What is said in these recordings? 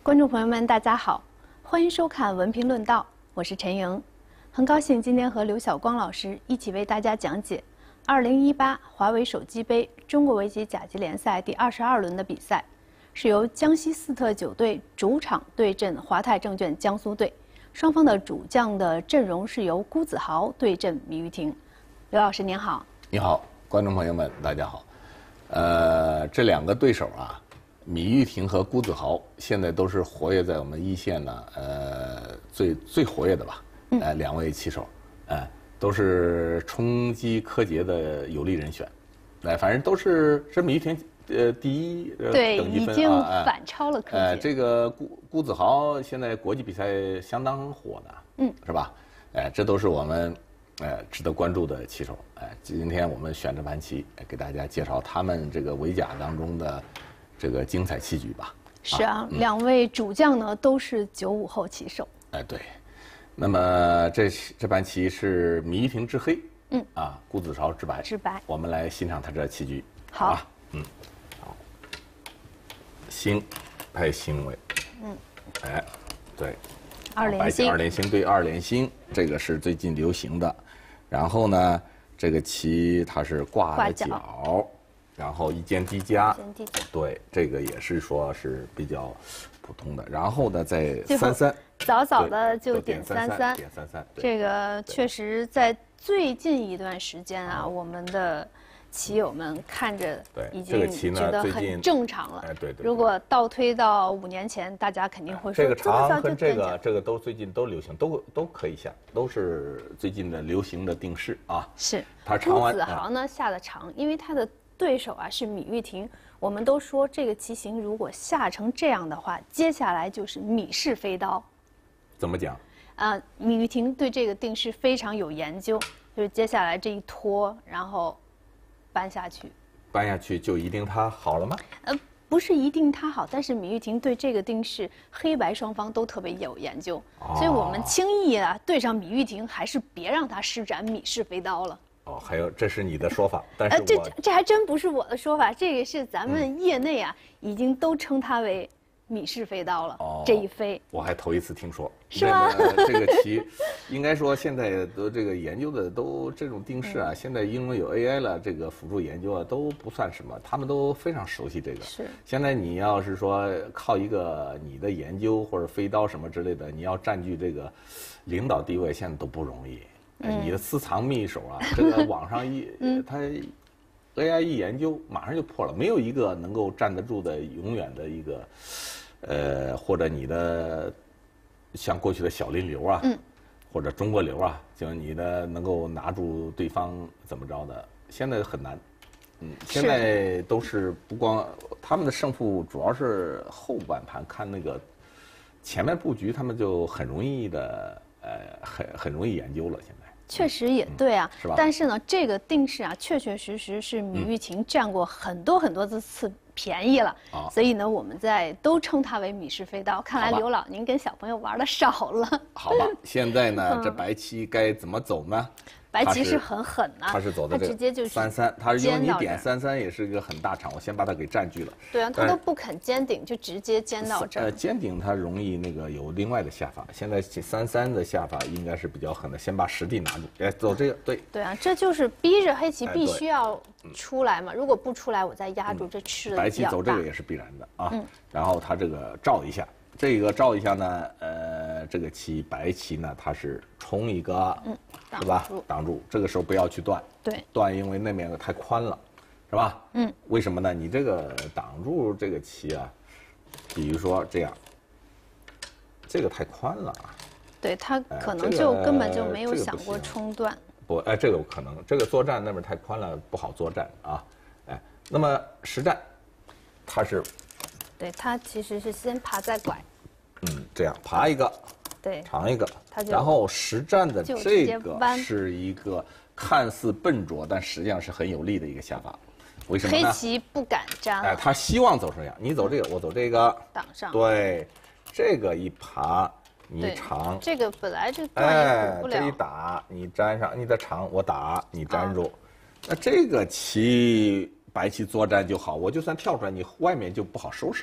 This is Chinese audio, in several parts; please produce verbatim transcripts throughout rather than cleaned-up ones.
观众朋友们，大家好，欢迎收看《文评论道》，我是陈莹，很高兴今天和刘晓光老师一起为大家讲解二零一八华为手机杯中国围棋甲级联赛第二十二轮的比赛，是由江西斯特九队主场对阵华泰证券江苏队，双方的主将的阵容是由辜子豪对阵米玉婷。刘老师您好。 你好，观众朋友们，大家好。呃，这两个对手啊。 米玉婷和辜子豪现在都是活跃在我们一线呢，呃，最最活跃的吧，呃，两位棋手，呃，都是冲击柯洁的有力人选，哎，反正都是是米玉婷呃第一呃对， 等级分已经啊， 反超了柯洁。 呃，这个辜辜子豪现在国际比赛相当火的， 嗯， 是吧？哎，这都是我们呃值得关注的棋手，哎，今天我们选这盘棋，给大家介绍他们这个围甲当中的。 这个精彩棋局吧。 是啊，啊嗯、两位主将呢都是九五后棋手。 哎，对。那么这这盘棋是米玉婷之黑，嗯啊，辜子豪之白。 之白。我们来欣赏他这棋局。 好啊， 嗯，好。星，派星位。嗯。哎，对。 二连星。 二连星对二连星，这个是最近流行的。然后呢，这个棋它是挂了角。 然后一间低加，对，这个也是说是比较普通的。然后呢，再三三， 早早的就点三三， 点三三。 这个确实在最近一段时间啊，我们的棋友们看着已经觉得很正常了。 哎，对对。 如果倒推到五年前，大家肯定会说这个长跟这个这个都最近都流行，都都可以下，都是最近的流行的定式啊。 是。 他长完。 辜子豪呢下的长，因为他的。 对手啊是米玉婷，我们都说这个棋形如果下成这样的话，接下来就是米式飞刀。 怎么讲？ 啊、呃，米玉婷对这个定式非常有研究，就是接下来这一拖，然后搬下去。 搬下去就一定它好了吗？ 呃，不是一定它好，但是米玉婷对这个定式黑白双方都特别有研究，哦、所以我们轻易啊对上米玉婷，还是别让她施展米式飞刀了。 哦，还有，这是你的说法，但是我、呃、 这这还真不是我的说法，这个是咱们业内啊，嗯、已经都称它为米式飞刀了。哦，这一飞， 我还头一次听说。 是吗？ 这个棋，应该说现在都这个研究的都这种定式啊，嗯、现在因为有 A I 了，这个辅助研究啊，都不算什么，他们都非常熟悉这个。 是。 现在你要是说靠一个你的研究或者飞刀什么之类的，你要占据这个领导地位，现在都不容易。 你的私藏秘手啊，这个网上一，它 A I 一研究，马上就破了，没有一个能够站得住的永远的一个，呃，或者你的像过去的小林流啊，或者中国流啊，就你的能够拿住对方怎么着的，现在很难。嗯，现在都是不光他们的胜负，主要是后半盘看那个前面布局，他们就很容易的，呃，很很容易研究了，现在。 确实也对啊， 嗯、是吧？ 但是呢，这个定式啊，确确实实是米玉婷占过很多很多次便宜了，嗯、所以呢，我们在都称它为米式飞刀。看来刘老您跟小朋友玩的少了。 好吧，现在呢，这白棋该怎么走呢？ 白棋是很狠呐、啊， 他是走的这直接就三三，他因为你点三三也是一个很大场，我先把它给占据了。 对啊，他都不肯尖顶，就直接尖到这儿。 呃，尖顶它容易那个有另外的下法，现在三三的下法应该是比较狠的，先把实地拿住。哎，走这个对。 对啊，这就是逼着黑棋必须要出来嘛，如果不出来，我再压住，这吃的白棋走这个也是必然的啊。嗯。然后他这个照一下。 这个照一下呢，呃，这个棋白棋呢，它是冲一个，嗯，是吧？挡住，这个时候不要去断， 对， 断因为那面太宽了，是吧？嗯，为什么呢？你这个挡住这个棋啊，比如说这样，这个太宽了啊， 对他可能就根本就没有想过冲断。 不，哎，这个有可能，这个作战那边太宽了，不好作战啊，哎，那么实战，它是。 对，它其实是先爬再拐， 嗯，这样爬一个， 对， 长一个，然后实战的这个是一个看似笨拙，但实际上是很有利的一个下法。为什么呢？ 黑棋不敢粘， 哎，他希望走成这样，你走这个，我走这个， 挡上。 对，这个一爬你长， 这个本来这断也补不了。 这一打你粘上，你的长我打你粘住，那这个棋。 白棋作战就好，我就算跳出来，你外面就不好收拾了。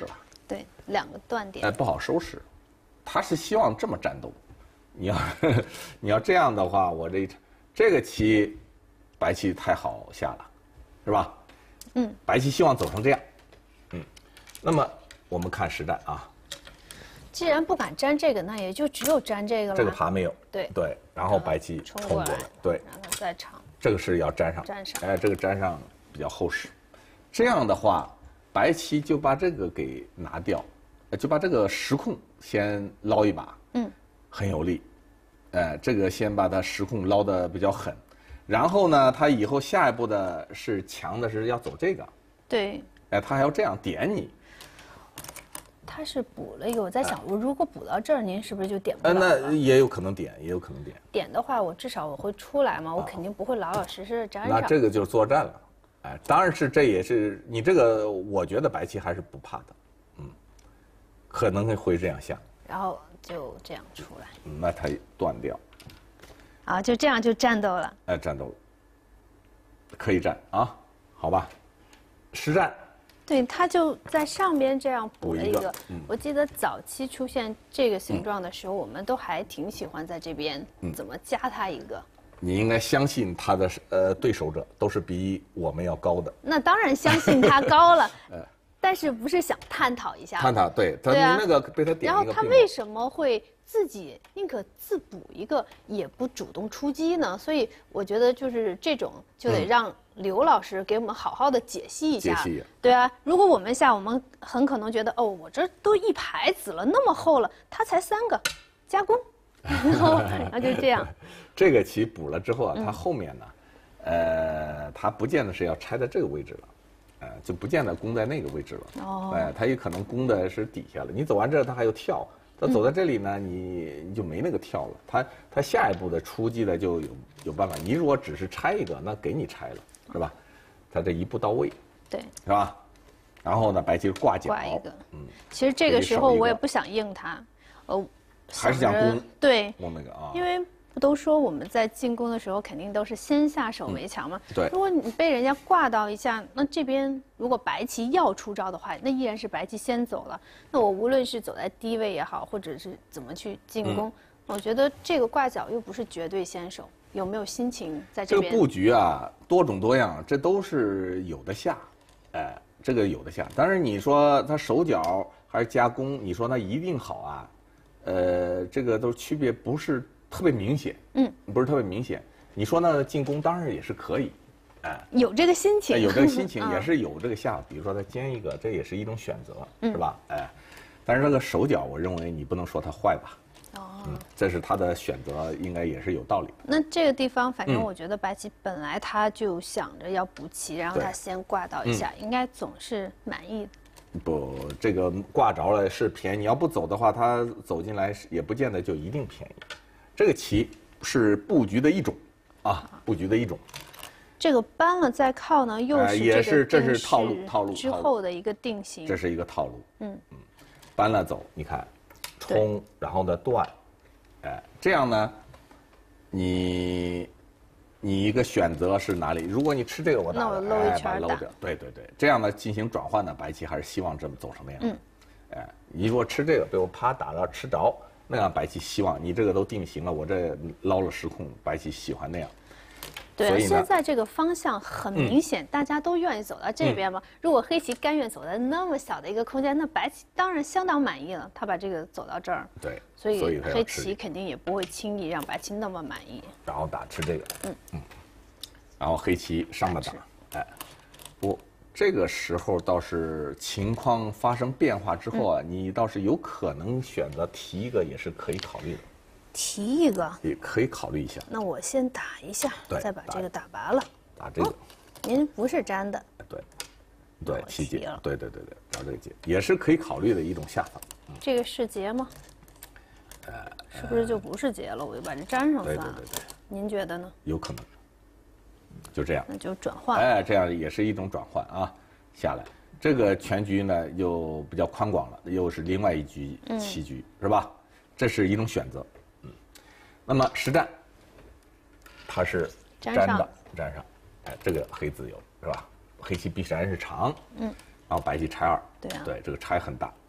对，两个断点。 哎，不好收拾。他是希望这么战斗，你要你要这样的话，我这这个棋，白棋太好下了，是吧？ 嗯。 白棋希望走成这样，嗯。那么我们看实战啊。 既然不敢粘这个，那也就只有粘这个了。 这个爬没有。 对对，然后白棋冲过来，对， 然后再长。 这个是要粘上。 粘上。 哎，这个粘上比较厚实。这样的话，白棋就把这个给拿掉，就把这个实控先捞一把。 嗯。 很有力。哎，这个先把它实控捞得比较狠，然后呢，他以后下一步的是强的是要走这个。 对。 哎，他还要这样点你。 他是补了一个，我在想，我如果补到这儿，您是不是就点不了了？ 那也有可能点，也有可能点。 点的话，我至少我会出来嘛，我肯定不会老老实实的粘上。 那这个就是作战了，哎，当然是这也是你这个，我觉得白棋还是不怕的，嗯，可能会这样下。 然后就这样出来。 嗯，那它断掉。 啊，就这样就战斗了。 哎，战斗了，可以战啊，好吧，实战。 对，他就在上边这样补了一个。 一个嗯、 我记得早期出现这个形状的时候，嗯、我们都还挺喜欢在这边怎么加他一个。 你应该相信他的呃对手者都是比我们要高的。 那当然相信他高了，但是不是想探讨一下？ 探讨，对，他那个被他点一个。 然后他为什么会自己宁可自补一个，也不主动出击呢？所以我觉得就是这种就得让刘老师给我们好好的解析一下。 解析。 对啊，如果我们下，我们很可能觉得哦，我这都一排子了，那么厚了，他才三个，加工，然后然后就这样。 这个棋补了之后啊，它后面呢，呃，它不见得是要拆在这个位置了。呃，就不见得攻在那个位置了。 哦。 哎，他也可能攻的是底下了。你走完这，他还有跳。他走在这里呢，你你就没那个跳了。他他下一步的出击的就有有办法。你如果只是拆一个，那给你拆了，是吧？他这一步到位。 对。 是吧？然后呢，白棋挂角。 挂一个。 嗯。 其实这个时候我也不想应他，呃， 还是想攻。 对。 攻那个啊。 因为。不都说我们在进攻的时候肯定都是先下手为强吗？ 嗯、对。 如果你被人家挂到一下，那这边如果白棋要出招的话，那依然是白棋先走了。那我无论是走在低位也好，或者是怎么去进攻，嗯、我觉得这个挂角又不是绝对先手，有没有心情在这边？ 这个布局啊，多种多样，这都是有的下，哎，这个有的下。但是你说他手脚还是加工，你说他一定好啊？呃，这个都区别不是。特别明显，嗯，不是特别明显。你说呢？进攻当然也是可以，哎， 有这个心情， 有这个心情也是有这个下。比如说他尖一个，这也是一种选择，是吧？哎，但是那个手脚，我认为你不能说他坏吧？哦，嗯，这是他的选择，应该也是有道理的。 那这个地方，反正我觉得白棋本来他就想着要补棋，然后他先挂到一下，应该总是满意的。 不，这个挂着了是便宜，你要不走的话，他走进来也不见得就一定便宜。这个棋是布局的一种，啊，布局的一种。 这个搬了再靠呢，又是也是这是套路套路之后的一个定型。 这是一个套路。嗯嗯，搬了走，你看，冲，然后呢断，哎，这样呢，你你一个选择是哪里？如果你吃这个，我打了， 哎，把搂着，对对对，这样呢进行转换呢，白棋还是希望这么走什么样？嗯，哎，你如果吃这个被我啪打了吃着。那样白棋希望你这个都定型了，我这捞了实控，白棋喜欢那样。 对啊，现在这个方向很明显，嗯、大家都愿意走到这边嘛。嗯、如果黑棋甘愿走在那么小的一个空间，那白棋当然相当满意了。他把这个走到这儿， 对， 所以黑棋肯定也不会轻易让白棋那么满意。 然后打吃这个，嗯嗯，然后黑棋上了打，哎，不。这个时候倒是情况发生变化之后啊，嗯、你倒是有可能选择提一个，也是可以考虑的。 提一个也可以考虑一下。 那我先打一下，再把这个打拔了。 打这个、哦， 您不是粘的。 对，对，提结，对对对对，找这个结也是可以考虑的一种下法。 嗯、这个是结吗？呃，是不是就不是结了？我就把这粘上算了。 对对对对。 您觉得呢？ 有可能。就这样， 那就转换。 哎，这样也是一种转换啊。下来，这个全局呢又比较宽广了，又是另外一局棋局，嗯、是吧？这是一种选择。嗯，那么实战，它是粘的，粘上。哎，这个黑子有是吧？黑棋必然是长，嗯，然后白棋拆二， 对啊， 对，这个拆很大，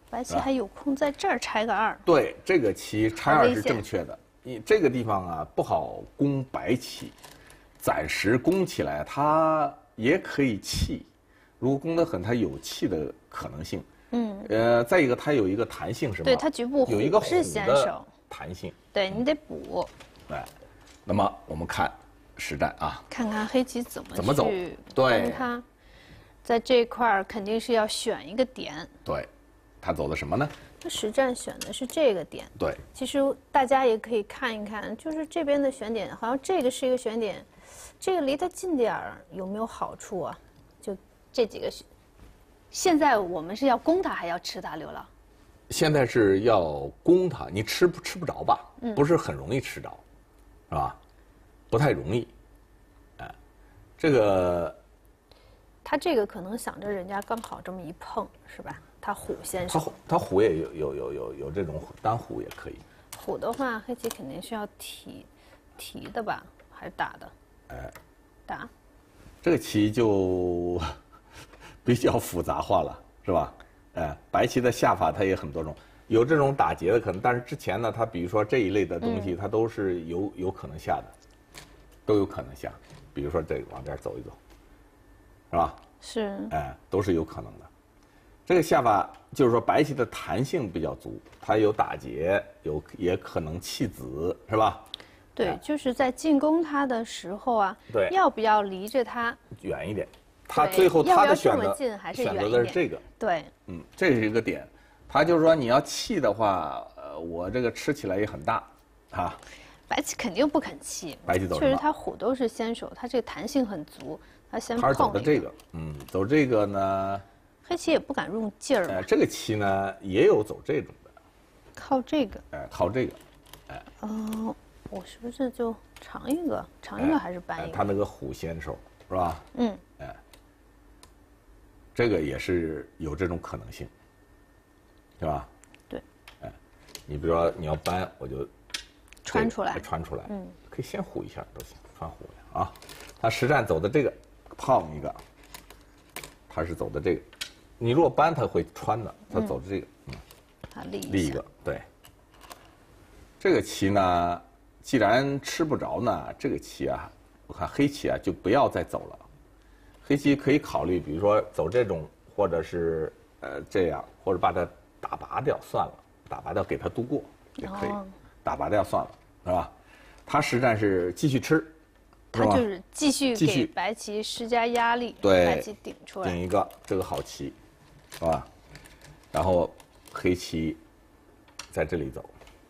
白棋还有空在这儿拆个二。 对，这个棋拆二是正确的。你这个地方啊不好攻白棋，暂时攻起来它也可以弃，如果攻得很，它有弃的可能性。嗯。呃，再一个它有一个弹性是吗？ 对，它局部有一个是先手弹性。 对你得补。 哎，那么我们看实战啊， 看看黑棋怎么怎么走？对， 它在这块儿肯定是要选一个点。 对，他走的什么呢？ 他实战选的是这个点。 对， 其实大家也可以看一看，就是这边的选点，好像这个是一个选点，这个离它近点儿有没有好处啊？就这几个选，现在我们是要攻它还要吃它，刘老？ 现在是要攻它，你吃不吃不着吧？嗯，不是很容易吃着，是吧？不太容易，哎，这个。 他这个可能想着人家刚好这么一碰，是吧？他虎先手， 他他虎也有有有有有这种单虎也可以。 虎的话，黑棋肯定是要提提的吧，还是打的？ 哎， 打。 这个棋就比较复杂化了，是吧？哎，白棋的下法它也很多种，有这种打劫的可能，但是之前呢，它比如说这一类的东西，嗯、它都是有有可能下的，都有可能下。比如说这个往这儿走一走。是吧？ 是， 哎，都是有可能的。这个下法就是说，白棋的弹性比较足，它有打劫，有也可能弃子，是吧？ 对，哎、就是在进攻它的时候啊， 对， 要不要离着它远一点？他最后他的选择选择的是这个， 对， 嗯，这是一个点。他就是说，你要弃的话，呃，我这个吃起来也很大，啊。 白棋肯定不肯弃， 白棋走确实他虎都是先手，他这个弹性很足。他先碰、那个、 他是走的这个，嗯，走这个呢， 黑棋也不敢用劲儿。 哎，这个棋呢也有走这种的， 靠这个， 哎，靠这个，哎。 哦，我是不是就长一个？长一个还是搬一个？ 他那个虎先手是吧？ 嗯， 哎，这个也是有这种可能性，是吧？ 对。 哎，你比如说你要搬，我就穿出来， 穿出来， 嗯， 可以先虎一下都行，穿虎呀啊。他实战走的这个。胖一个，他是走的这个，你如果搬他会穿的，他走的这个，嗯， 他立立一个，对。这个棋呢，既然吃不着呢，这个棋啊，我看黑棋啊就不要再走了，黑棋可以考虑，比如说走这种，或者是呃这样，或者把它打拔掉算了，打拔掉给他度过也可以，哦、打拔掉算了，是吧？他实战是继续吃。 他就是继续给白棋施加压力， 对， 白棋顶出来， 顶一个，这个好棋，是吧？然后黑棋在这里走，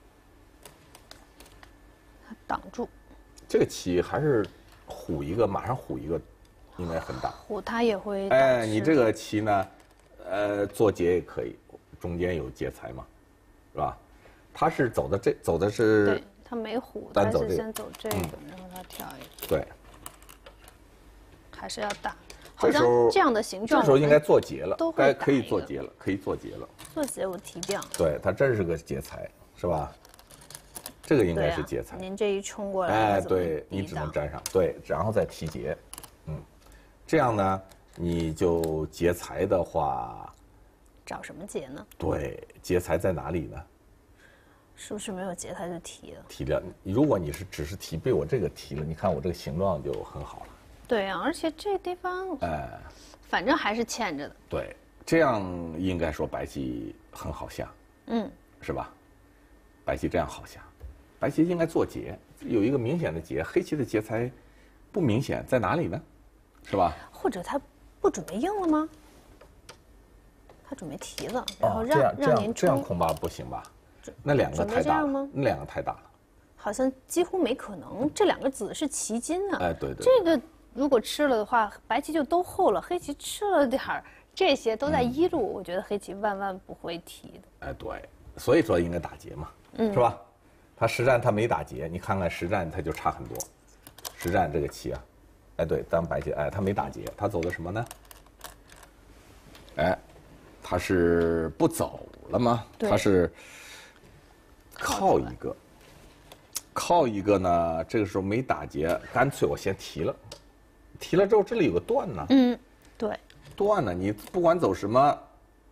他挡住。 这个棋还是虎一个，马上虎一个，应该很大。 虎他也会。 哎，你这个棋呢，呃，做劫也可以，中间有劫财嘛，是吧？他是走的这，走的是。 对。他没虎，他是先走这个，嗯、然后他跳一个。 对， 还是要打。好像这样的形状， 这时候应该做劫了，该可以做劫了，可以做劫了。 做劫我提掉。 对，他真是个劫财，是吧？这个应该是劫财。 啊、您这一冲过来， 哎，对你只能粘上，对，然后再提劫，嗯，这样呢，你就劫财的话， 找什么劫呢？ 对，劫财在哪里呢？ 是不是没有劫他就提了？ 提了，如果你是只是提被我这个提了，你看我这个形状就很好了。 对啊，而且这地方， 哎， 反正还是欠着的。 对，这样应该说白棋很好下， 嗯， 是吧？白棋这样好下，白棋应该做劫，有一个明显的劫，黑棋的劫财不明显，在哪里呢？是吧？ 或者他不准备应了吗？他准备提了，然后让、 哦、 让您这样恐怕不行吧？那两个太大了，那两个太大了， 好像几乎没可能。这两个子是奇金啊， 哎，对对， 这个如果吃了的话，白棋就都厚了，黑棋吃了点儿，这些都在一路，嗯、我觉得黑棋万万不会提的。 哎，对，所以说应该打劫嘛，嗯、是吧？他实战他没打劫，你看看实战他就差很多。实战这个棋啊，哎，对，当白棋，哎，他没打劫，他走的什么呢？哎，他是不走了吗？他是。靠一个，靠一个呢？这个时候没打劫，干脆我先提了，提了之后这里有个断呢。 嗯，对。 断呢，你不管走什么，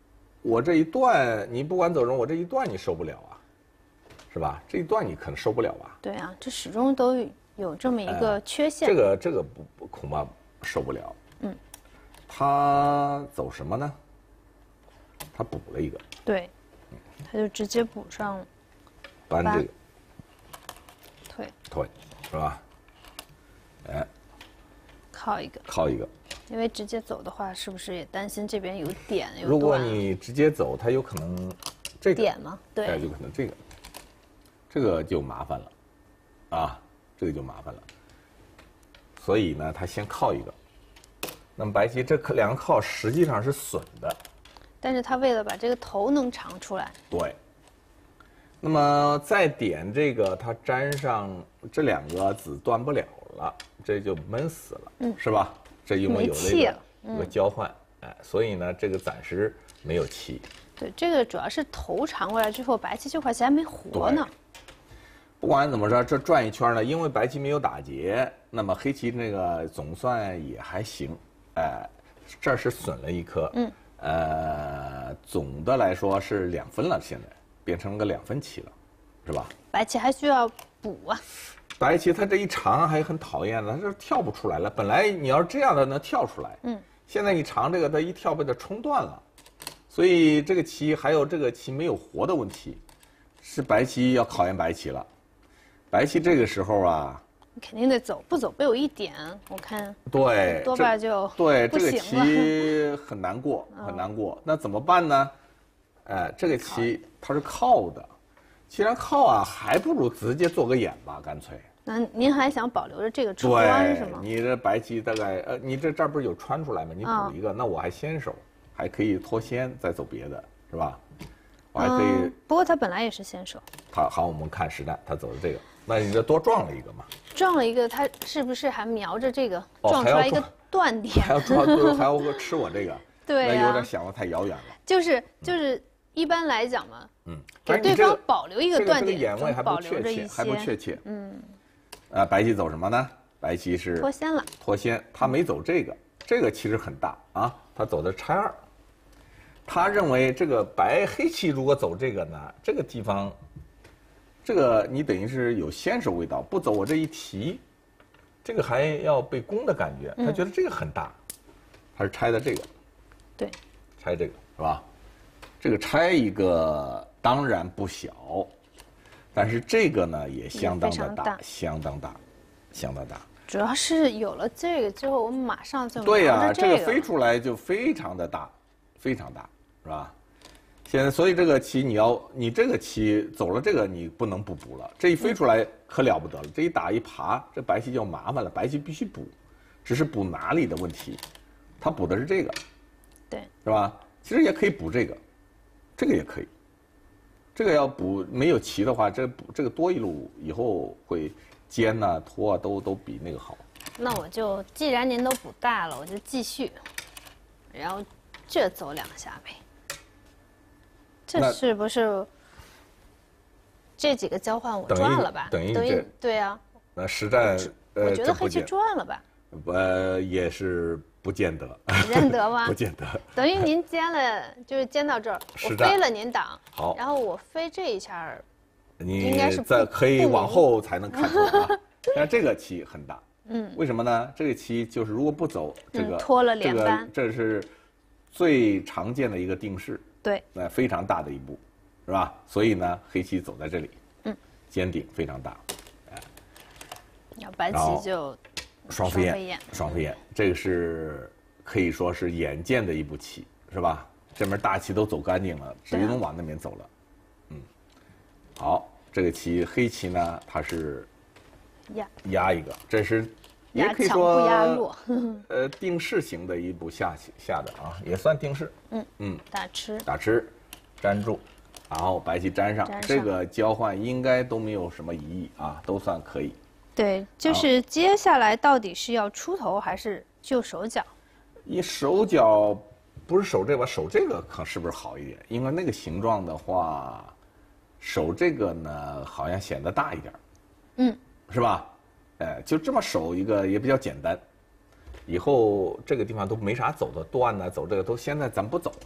我这一段你不管走人，我这一段你受不了啊，是吧？这一段你可能受不了啊。 对啊，这始终都有这么一个缺陷。 这个这个不不恐怕受不了。嗯，他走什么呢？他补了一个。 对，他就直接补上。 搬这个。 腿。 腿，是吧？哎。 靠一个。 靠一个。 因为直接走的话，是不是也担心这边有点有断？ 如果你直接走，它有可能这个点吗？对， 哎，有可能这个，这个就麻烦了，啊，这个就麻烦了。所以呢，他先靠一个。那么白棋这两个靠实际上是损的， 但是他为了把这个头能长出来， 对。那么再点这个，它粘上这两个子断不了了，这就闷死了，嗯，是吧？这因为有这个有个交换，哎，所以呢，这个暂时没有棋。 对，这个主要是头长过来之后，白棋这块棋还没活呢。 不管怎么说，这转一圈呢，因为白棋没有打劫，那么黑棋那个总算也还行，哎，这是损了一颗，嗯，呃，总的来说是两分了，现在变成了个两分棋了，是吧？ 白棋还需要补啊。 白棋它这一长还很讨厌的，它这跳不出来了。本来你要是这样的能跳出来，嗯，现在你长这个，它一跳被它冲断了，所以这个棋还有这个棋没有活的问题，是白棋要考验白棋了。白棋这个时候啊， 你肯定得走，不走被我一点，我看对多半就对这个棋很难过，很难过。那怎么办呢？哎，这个棋它是靠的。既然靠啊，还不如直接做个眼吧，干脆。 那您还想保留着这个穿是吗？ 你这白棋大概呃，你这这儿不是有穿出来吗？你补一个，哦、那我还先手，还可以脱先再走别的，是吧？我还可以。 嗯、不过他本来也是先手。 他好，我们看实战，他走的这个，那你这多撞了一个嘛？ 撞了一个，他是不是还瞄着这个、哦、撞出来一个断点？ 还要撞，还要吃我这个？ 对、啊， 那有点想的太遥远了。 就是就是。嗯一般来讲嘛，嗯，给对方保留一个断点， 眼位还不确切，还不确切，嗯，呃，白棋走什么呢？白棋是脱先了， 脱先，他没走这个，这个其实很大啊，他走的拆二，他认为这个白黑棋如果走这个呢，这个地方，这个你等于是有先手味道，不走我这一提，这个还要被攻的感觉，他觉得这个很大，他是拆的这个， 对， 拆这个是吧？这个拆一个当然不小，但是这个呢也相当的大，相当大，相当大。 主要是有了这个之后，我们马上就对呀、 啊， 这个飞出来就非常的大，非常大，是吧？现在所以这个棋你要你这个棋走了这个你不能不补了，这一飞出来可了不得了，这一打一爬，这白棋就麻烦了，白棋必须补，只是补哪里的问题，他补的是这个， 对， 是吧？其实也可以补这个。这个也可以，这个要补没有棋的话，这补这个多一路以后会尖呐、啊、拖啊都都比那个好。 那我就既然您都补大了，我就继续，然后这走两下呗。这是不是这几个交换我赚了吧？ 等于等于对啊。 那实战呃，我觉得黑棋赚了吧？ 呃，也是。不见得， 认得吗？ 不见得。 等于您尖了，就是尖到这儿，我飞了您挡， 好， 然后我飞这一下， 你应该是在可以往后才能看出来啊。但这个棋很大，嗯，为什么呢？这个棋就是如果不走这个脱了连扳， 这是最常见的一个定式， 对， 那非常大的一步，是吧？所以呢，黑棋走在这里，嗯，尖顶非常大，哎， 要白棋就。 双飞燕，双飞燕，这个是可以说是眼见的一步棋，是吧？这面大棋都走干净了，只能往那边走了。嗯，好，这个棋黑棋呢，它是压压一个，这是也可以说呃定式型的一步下下的啊，也算定式。嗯嗯， 打吃打吃，粘住，然后白棋粘上，这个交换应该都没有什么疑义啊，都算可以。 对，就是接下来到底是要出头还是就手脚？ 一手脚不是手这个，手这个可是不是好一点？因为那个形状的话，手这个呢好像显得大一点，嗯，是吧？哎，就这么手一个也比较简单。以后这个地方都没啥走的断呢，走这个都现在咱不走了，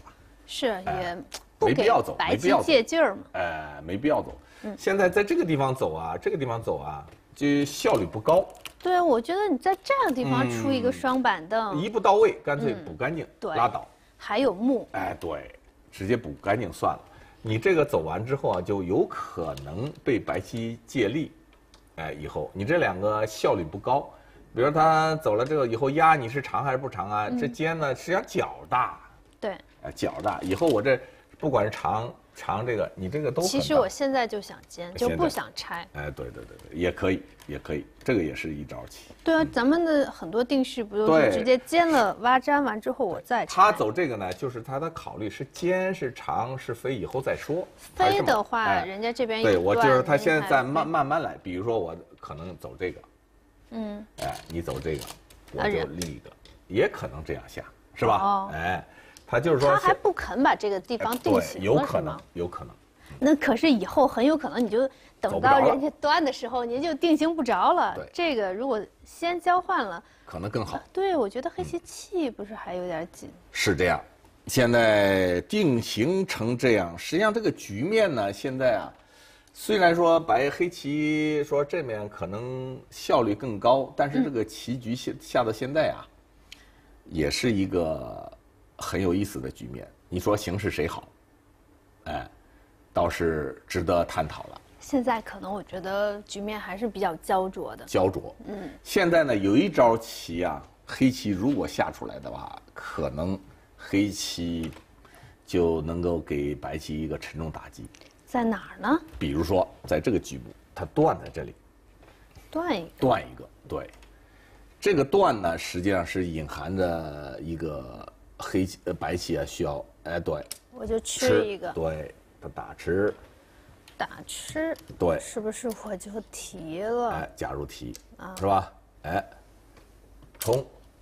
是哎也不给没必要走， 白棋没必要走借劲儿嘛。 哎，没必要走。现在在这个地方走啊，这个地方走啊，就效率不高， 对，我觉得你在这样的地方出一个双板凳， 一步到位，干脆补干净， 对拉倒。 还有木， 哎，对，直接补干净算了。你这个走完之后啊，就有可能被白棋借力，哎，以后你这两个效率不高。比如他走了这个以后压你是长还是不长啊？这尖呢实际上角大， 对。 哎，角大。以后我这不管是长长这个，你这个都很大。 其实我现在就想尖，就现在不想拆。 哎，对对对对，也可以，也可以，这个也是一招棋。 对啊，咱们的很多定式不都对是直接尖了挖粘完之后我再拆？ 他走这个呢，就是他的考虑是尖是长是飞，以后再说。他是这么飞的话， 哎人家这边对有我就是他段您看现在在慢慢慢来，比如说我可能走这个， 嗯， 哎，你走这个，我就啊人立一个，也可能这样下，是吧？ 哦哎，他就是说他还现不肯把这个地方定对， 型有可能了是吗？， 有可能。 那可是以后很有可能你就走等不着了到人家端的时候，您就定型不着了对。 这个如果先交换了， 可能更好， 对我觉得黑棋气不是还有点紧？ 是这样。现在定型成这样，实际上这个局面呢，现在啊，虽然说白黑棋说这面可能效率更高，但是这个棋局下下到现在啊，也是一个很有意思的局面。你说形势谁好？哎，倒是值得探讨了。 现在可能我觉得局面还是比较焦灼的。 焦灼。嗯，现在呢有一招棋啊，黑棋如果下出来的话，可能黑棋就能够给白棋一个沉重打击。 在哪儿呢？ 比如说，在这个局部，它断在这里， 断一个。 断一个，对，这个断呢，实际上是隐含着一个黑棋呃白棋啊需要哎对我就吃一个， 对，它打吃， 打吃， 对， 是不是我就提了？ 哎，假如提，是吧？哎，冲，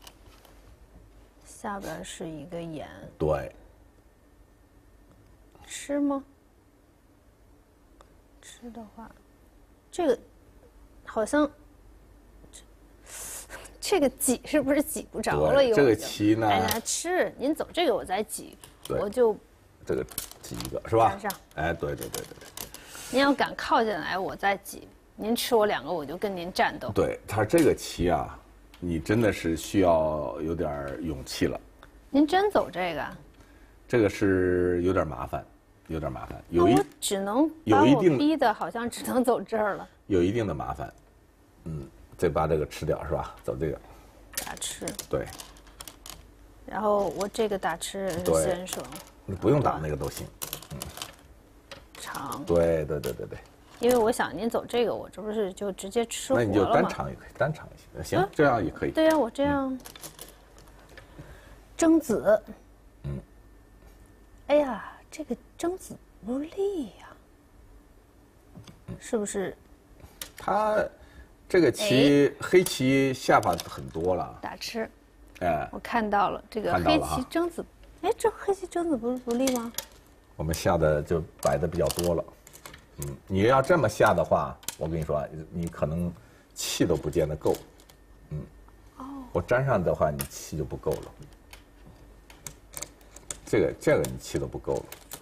下边是一个眼， 对， 吃吗？吃的话，这个好像这这个挤是不是挤不着了？又对这个棋呢哎呀，吃，您走这个我再挤， 对我就这个挤一个是吧粘上？ 哎，对对对对对。 您要敢靠进来，我再挤。您吃我两个，我就跟您战斗。 对他这个棋啊，你真的是需要有点儿勇气了。 您真走这个？ 这个是有点麻烦，有点麻烦，有一那我只能把我有一定逼的，好像只能走这儿了。 有一定的麻烦。嗯，再把这个吃掉是吧？走这个， 打吃， 对， 然后我这个打吃是对先生你不用打那个都行。 长， 对对对对对， 因为我想您走这个，我这不是就直接吃活那你就了吗？ 单长也可以，单长也行，行，这样也可以。 对呀、我这样争子， 嗯， 哎呀，这个争子不利呀、是不是他这个棋黑棋下法很多了， 打吃？ 哎， 我看到了这个黑看到了哈棋争子，哎，这黑棋争子不是不利吗？ 我们下的就摆的比较多了。嗯，你要这么下的话，我跟你说，你可能气都不见得够。嗯，哦，我粘上的话，你气就不够了。这个这个你气都不够了。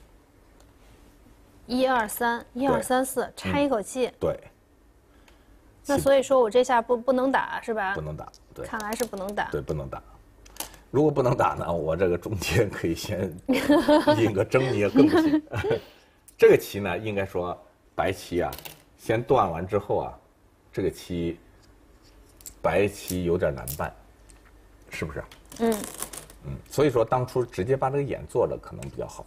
一二三，一二三四，插一口气。 对， 那所以说我这下不不能打是吧？ 不能打。对， 看来是不能打。 对，不能打。如果不能打呢，我这个中间可以先引个争，你也更不行。这个棋呢，应该说白棋啊，先断完之后啊，这个棋白棋有点难办，是不是？ 嗯嗯，所以说当初直接把这个眼做了可能比较好。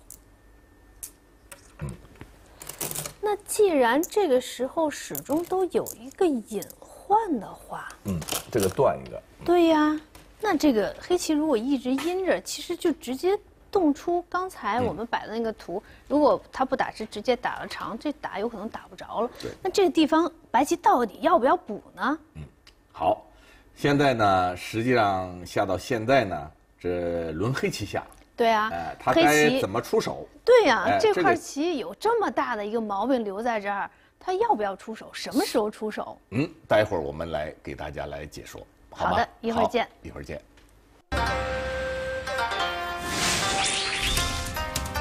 那既然这个时候始终都有一个隐患的话， 嗯，这个断一个。 对呀，那这个黑棋如果一直阴着，其实就直接动出刚才我们摆的那个图。嗯、如果他不打是直接打了长，这打有可能打不着了。 对， 那这个地方白棋到底要不要补呢？ 嗯，好，现在呢，实际上下到现在呢，这轮黑棋下。 对啊， 哎，他黑棋该怎么出手？ 对呀、 哎这块这个棋有这么大的一个毛病留在这儿，他要不要出手？什么时候出手？ 嗯，待会儿我们来给大家来解说，好吗？ 好的一会儿好见一会儿见。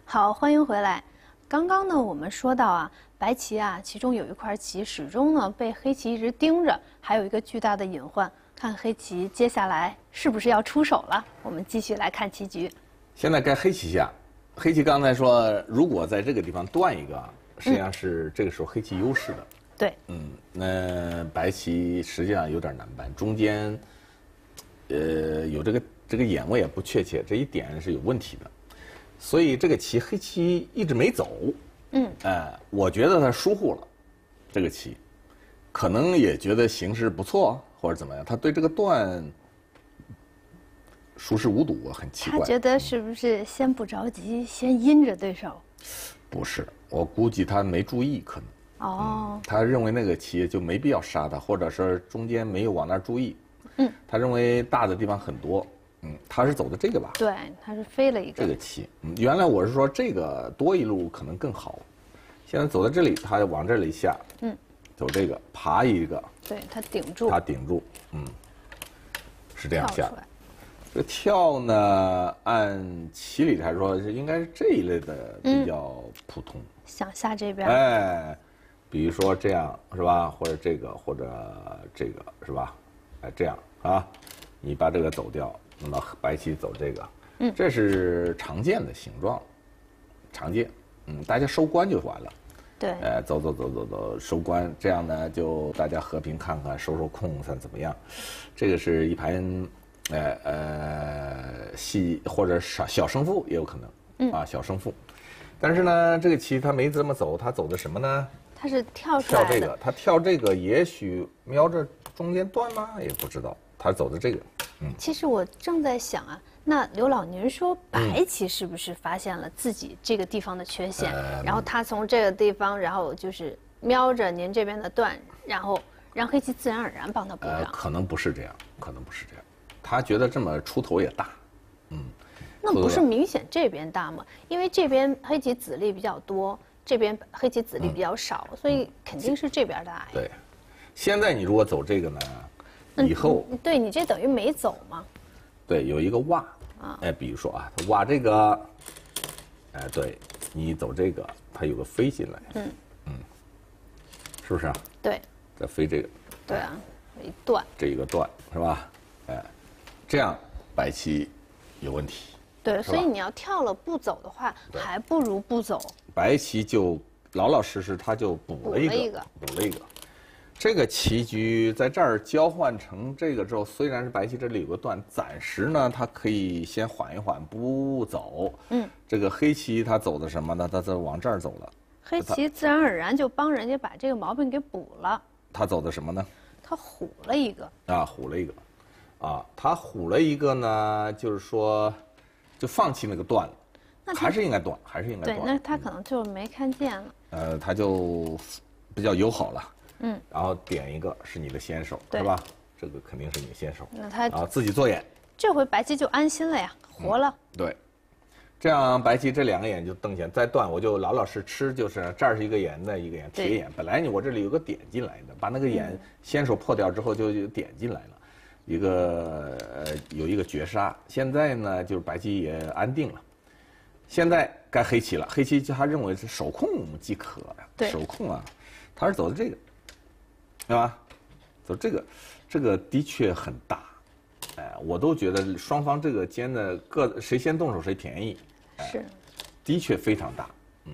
好，欢迎回来。刚刚呢，我们说到啊，白棋啊，其中有一块棋始终呢被黑棋一直盯着，还有一个巨大的隐患。看黑棋接下来是不是要出手了？我们继续来看棋局。 现在该黑棋下，黑棋刚才说，如果在这个地方断一个，实际上是这个时候黑棋优势的。 对， 嗯，那白棋实际上有点难办，中间，呃，有这个这个眼位也不确切，这一点是有问题的，所以这个棋黑棋一直没走。嗯，哎，我觉得他疏忽了，这个棋，可能也觉得形势不错或者怎么样，他对这个断熟视无睹，很奇怪。 他觉得是不是先不着急，先阴着对手？ 不是，我估计他没注意，可能。 哦、 嗯，他认为那个棋就没必要杀他，或者是中间没有往那儿注意。嗯，他认为大的地方很多。嗯，他是走的这个吧？ 对，他是飞了一个这个棋。嗯，原来我是说这个多一路可能更好，现在走到这里，他往这里下。嗯，走这个爬一个。 对，他顶住。 他顶住，嗯，是这样下。这个跳呢，按棋理来说是应该是这一类的比较普通。嗯、 想下这边。 哎。比如说这样是吧，或者这个，或者这个是吧？哎，这样啊，你把这个走掉，那么白棋走这个，嗯，这是常见的形状，常见，嗯，大家收官就完了。 对， 哎，走走走走走，收官，这样呢，就大家和平看看，收收空看怎么样。这个是一盘，呃呃，细或者小小胜负也有可能，嗯啊，小胜负。但是呢，这个棋他没这么走，他走的什么呢？ 他是跳出来的， 跳这个，他跳这个，也许瞄着中间断吗？也不知道，他走的这个。 嗯，其实我正在想啊，那刘老您说白棋是不是发现了自己这个地方的缺陷，嗯、然后他从这个地方，然后就是瞄着您这边的断，然后让黑棋自然而然帮他补上、呃。 可能不是这样，可能不是这样，他觉得这么出头也大，嗯。 那不是明显这边大吗？因为这边黑棋子力比较多。这边黑棋子力比较少，嗯、所以肯定是这边大呀。 对，现在你如果走这个呢，以后、 嗯、对你这等于没走嘛。 对，有一个挖啊，哎，比如说啊，他挖这个，哎，对你走这个，它有个飞进来，嗯嗯，是不是啊？ 对， 再飞这个， 对啊，一断， 这一个断是吧？哎，这样白棋有问题。 对，所以你要跳了不走的话，还不如不走。 白棋就老老实实，他就补了一个， 补了一个， 补了一个。这个棋局在这儿交换成这个之后，虽然是白棋这里有个断，暂时呢，它可以先缓一缓，不走。嗯。这个黑棋它走的什么呢？它在往这儿走了。 黑棋自然而然就帮人家把这个毛病给补了。 他走的什么呢？ 他虎了一个。 啊，虎了一个，啊，他虎了一个呢，就是说。就放弃那个断了，还是应该断，还是应该断。 对，那他可能就没看见了。 呃，他就比较友好了。嗯。然后点一个是你的先手，是吧？这个肯定是你先手。 那他啊自己做眼。 这回白棋就安心了呀，活了。 嗯、对，这样白棋这两个眼就瞪起来，再断我就老老实吃，就是这儿是一个眼，那一个眼铁眼。本来你我这里有个点进来的，把那个眼先手破掉之后就就点进来了。一个呃有一个绝杀，现在呢就是白棋也安定了，现在该黑棋了。黑棋他认为是手控即可呀，手控啊，他是走的这个，对吧？走这个，这个的确很大，哎，我都觉得双方这个间的各谁先动手谁便宜， 哎、是， 的确非常大，嗯。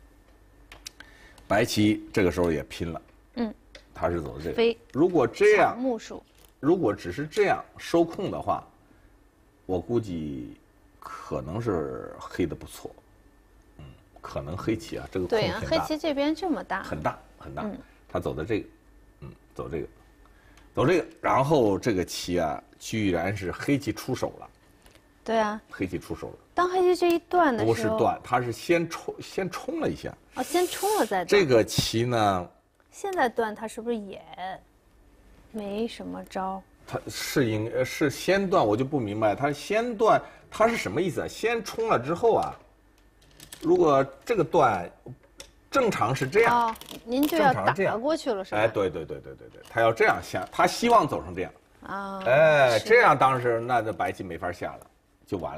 白棋这个时候也拼了，嗯，他是走的这个， 飞， 如果这样， 目数。 如果只是这样收控的话，我估计可能是黑的不错，嗯，可能黑棋啊，这个控挺大。 对啊，黑棋这边这么大， 很大很大。嗯、他走的这个，嗯，走这个，走这个，然后这个棋啊，居然是黑棋出手了。 对啊， 黑棋出手了。 当黑棋这一断的时候， 不是断，他是先冲，先冲了一下。 哦，先冲了再断。 这个棋呢？ 现在断，他是不是也？没什么招， 他是应呃是先断，我就不明白，他先断他是什么意思啊？先冲了之后啊，如果这个断，正常是这样， 哦、您就要打过去了是吧？ 哎，对对对对对对，他要这样下，他希望走成这样啊，哎，这样当时那这白棋没法下了，就完了。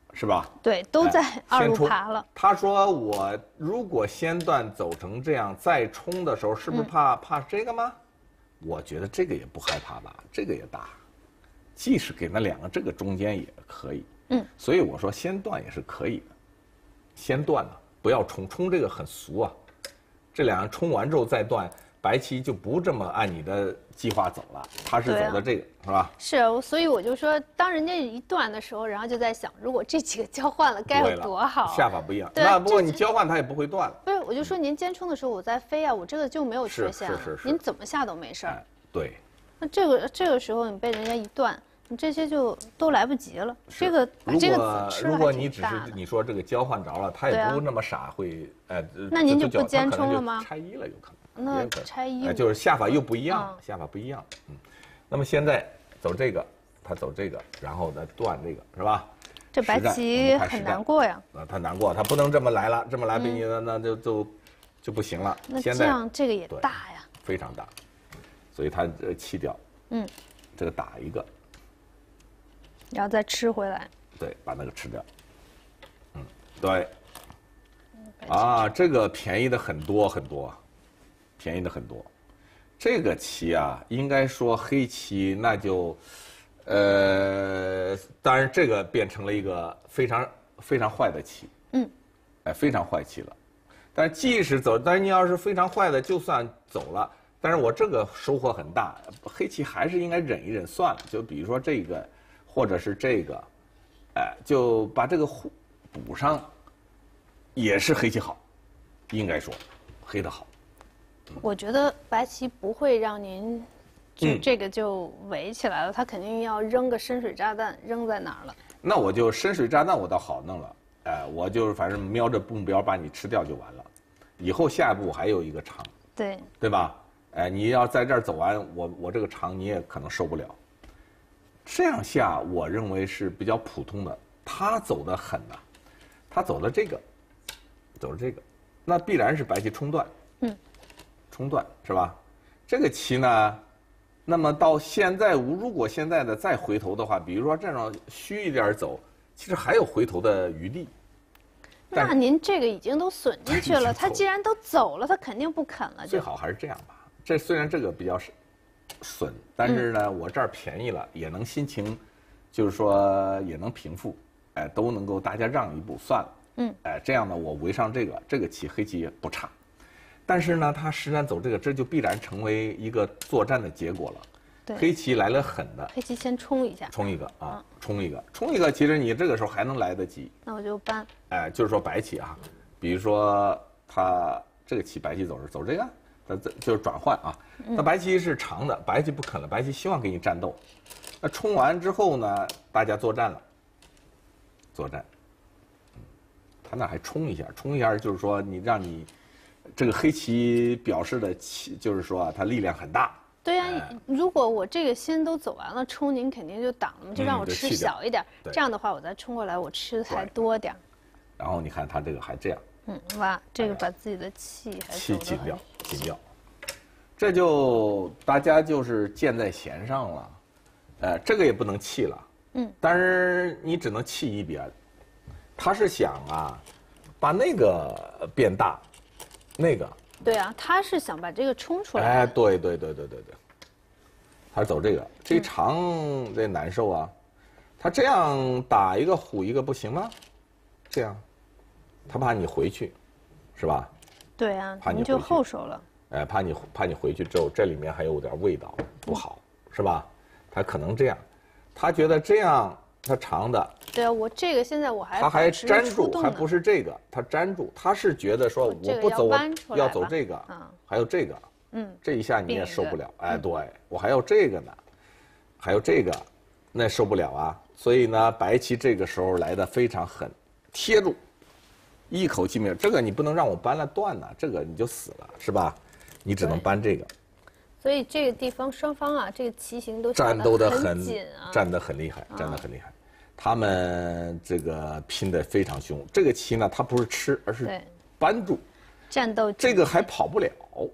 是吧？ 对，都在二路先冲爬了。 他说我如果先段走成这样，再冲的时候，是不是怕、 嗯、 怕这个吗？我觉得这个也不害怕吧，这个也大，即使给那两个这个中间也可以。 嗯， 所以我说先断也是可以的，先断了，不要冲，冲这个很俗啊。这两个冲完之后再断，白棋就不这么按你的计划走了，他是走的这个，啊、是吧？ 是，所以我就说，当人家一断的时候，然后就在想，如果这几个交换了，该有多好、啊。 下法不一样，那不过你交换它也不会断了。 不是，我就说您尖冲的时候我在飞啊，我这个就没有缺陷了， 是是是是您怎么下都没事儿、 哎。对。 那这个这个时候你被人家一断，你这些就都来不及了。这个把这个子吃了还挺大的。 如果你只是你说这个交换着了，他也不那么傻会，哎、啊， 那您就不尖冲了吗？ 拆一了有可能。 那拆一、 哎，就是下法又不一样，嗯、下法不一样。嗯，那么现在走这个，他走这个，然后呢断这个，是吧？ 这白棋很难过呀。 啊，他难过，他不能这么来了，这么来被你那、嗯、那就就就不行了。 那这样这个也大呀， 非常大，所以他呃弃掉。 嗯， 这个打一个， 然后再吃回来。 对，把那个吃掉。嗯，对。啊，这个便宜的很多很多。便宜的很多，这个棋啊，应该说黑棋那就，呃，当然这个变成了一个非常非常坏的棋， 嗯， 哎，非常坏棋了。但是即使走，但是你要是非常坏的，就算走了，但是我这个收获很大，黑棋还是应该忍一忍算了。就比如说这个，或者是这个，哎，就把这个补上，也是黑棋好，应该说黑的好。 我觉得白棋不会让您就这个就围起来了，他、嗯、肯定要扔个深水炸弹，扔在哪儿了？ 那我就深水炸弹我倒好弄了，哎，我就是反正瞄着目标把你吃掉就完了，以后下一步还有一个长， 对对吧？哎，你要在这儿走完，我我这个长你也可能受不了。这样下我认为是比较普通的，他走的狠呐、啊，他走了这个，走了这个，那必然是白棋冲断。 嗯。 冲断是吧？这个棋呢，那么到现在，如果现在的再回头的话，比如说这种虚一点走，其实还有回头的余地。 那您这个已经都损进去了，他既然都走了，他肯定不肯了。 最好还是这样吧。这虽然这个比较损，但是呢，嗯、我这儿便宜了，也能心情，就是说也能平复，哎，都能够大家让一步算了。 嗯， 哎，这样呢，我围上这个，这个棋黑棋也不差。但是呢，他实战走这个，这就必然成为一个作战的结果了。 对， 黑棋来了狠的， 黑棋先冲一下， 冲一个啊，嗯、冲一个，冲一个，其实你这个时候还能来得及。 那我就搬。 哎，就是说白棋啊，比如说他这个棋白棋走是走这个，它就是转换啊。那白棋是长的，白棋不肯了，白棋希望给你战斗。那冲完之后呢，大家作战了，作战。嗯，他那还冲一下，冲一下就是说你让你。这个黑棋表示的棋，就是说啊，它力量很大。 对呀、啊，呃、如果我这个先都走完了，冲您肯定就挡了嘛，就让我吃小一点。嗯、这样的话，我再冲过来，我吃的还多点。 然后你看他这个还这样。 嗯，哇，这个把自己的气还气紧掉，紧掉。这就大家就是箭在弦上了，呃，这个也不能弃了。 嗯。 但是你只能弃一边。他是想啊，把那个变大。那个， 对啊，他是想把这个冲出来。 哎，对对对对对对，他走这个，这一长这难受啊，他这样打一个虎一个不行吗？这样，他怕你回去，是吧？ 对啊， 怕你就后手了。 哎，怕你怕你回去之后，这里面还有点味道，不好，嗯、是吧？他可能这样，他觉得这样他长的。 对啊，我这个现在我还他还粘住，还不是这个，他粘住，他是觉得说我不走，我要走这个， 嗯、 还有这个， 嗯， 这一下你也受不了，哎，对我还有这个呢，还有这个，那受不了啊！所以呢，白棋这个时候来的非常狠，贴住，一口气没有，这个你不能让我搬了断了，这个你就死了，是吧？你只能搬这个。 所以这个地方双方啊，这个棋形都战斗的很紧啊， 战得很厉害，战得很厉害。他们这个拼得非常凶，这个棋呢，它不是吃，而是扳住， 战斗这个还跑不了，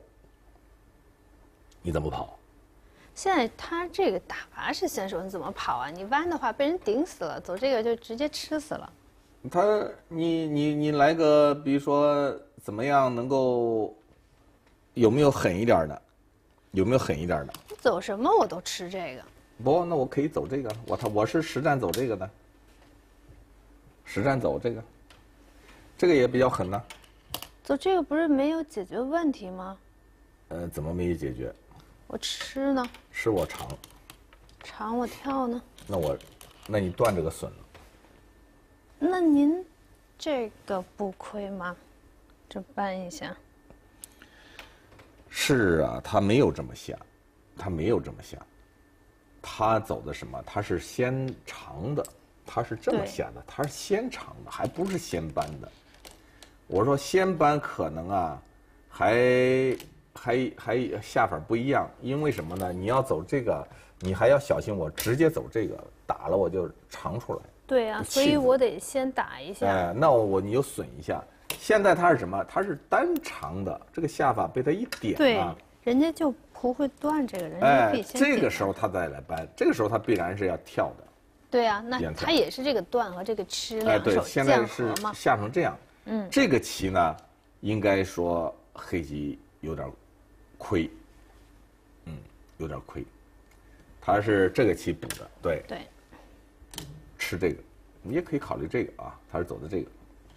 你怎么跑？ 现在他这个打拔式先手，你怎么跑啊？你弯的话被人顶死了，走这个就直接吃死了。 他你你你来个，比如说怎么样能够有没有狠一点的？有没有狠一点的？ 走什么我都吃这个。 不，那我可以走这个，我他我是实战走这个的，实战走这个，这个也比较狠呢。 走这个不是没有解决问题吗？ 呃，怎么没有解决？ 我吃呢？ 吃我长， 长我跳呢？ 那我，那你断这个损了。 那您这个不亏吗？这搬一下。 是啊，他没有这么下，他没有这么下。他走的什么？他是先长的，他是这么下的，他是先长的，还不是先搬的。我说先搬可能啊，还还还下法不一样，因为什么呢？你要走这个，你还要小心，我直接走这个打了我就长出来。 对啊，所以我得先打一下。 哎，那我你就损一下。现在它是什么？它是单长的，这个下法被它一点对， 啊， 人家就不会断这个，人家可以先哎，这个时候他再来搬，这个时候他必然是要跳的。 对啊，那他也是这个断和这个吃两手剑合嘛。下成这样， 嗯， 这个棋呢，应该说黑棋有点亏，嗯，有点亏。他是这个棋补的，对对， 吃这个，你也可以考虑这个啊，他是走的这个。